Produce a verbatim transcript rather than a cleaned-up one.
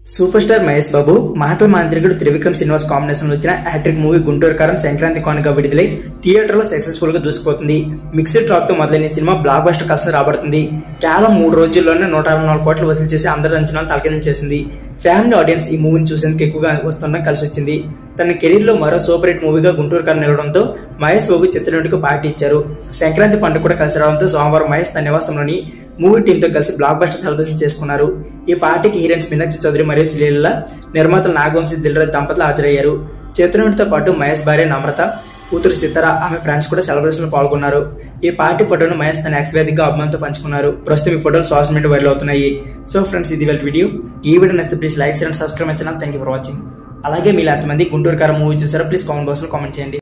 Super star Mahesh Babu మాటల మాంత్రికుడు Trivikram Srinivas combination లో వచ్చిన హ్యాట్రిక్ మూవీ గుంటూరు కారం సంక్రాంతి కానుక విడుదలై థియేటర్ లో సక్సెస్ఫుల్ గా దూసుకుపోతుంది. మిక్స్డ్ టాక్ తో మొదలైన సినిమా బ్లాక్ బస్టర్ కలసి రాబడుతుంది. కేవలం మూడు రోజుల్లోనే నూట అరవై నాలుగు కోట్లు వసూలు చేసి అందరి అంచనాలు తలకిందులు చేసింది. ఫ్యామిలీ ఆడియన్స్ ఈ మూవీని చూసేందుకు ఎక్కువగా వస్తుండడం కలిసి వచ్చింది. తన కెరీర్ లో మరో సూపర్ హిట్ మూవీగా గుంటూరు కారం నిలవడంతో మహేష్ బాబు చిత్రనటుకు పార్టీ ఇచ్చారు. సంక్రాంతి పండుగ కూడా కలిసి రావడంతో సోమవారం మహేష్ తన నివాసంలోని మూవీ టీమ్ తో కలిసి బ్లాక్ బస్టర్ సెలబ్రేషన్ చేసుకున్నారు. ఈ పార్టీకి హీరోయిన్స్ మీనాక్షి చౌదరి మరియు శ్రీలీల, నిర్మాతలు నాగవంశీ దిల్రాజు దంపతులు హాజరయ్యారు. చిత్రనటితో పాటు మహేష్ భార్య నమ్రత, కూతురు సితార, ఆమె ఫ్రెండ్స్ కూడా సెలబ్రేషన్ లో పాల్గొన్నారు. ఈ పార్టీ ఫోటోను మహేష్ తన ఎక్స్ వేదికగా అభిమానంతో పంచుకున్నారు. ప్రస్తుతం ఈ ఫోటోలు సోషల్ మీడియా వైరల్ అవుతున్నాయి. సో ఫ్రెండ్స్, ఇది వాళ్ళ వీడియో. ఈ వీడియో నచ్చితే please like and subscribe my channel. Thank you for watching. అలాగే మీరు ఎంతమంది గుంటూరు కారం మూవీ చూసారో ప్లీజ్ కామెంట్ బాక్స్ లో కామెంట్ చేయండి.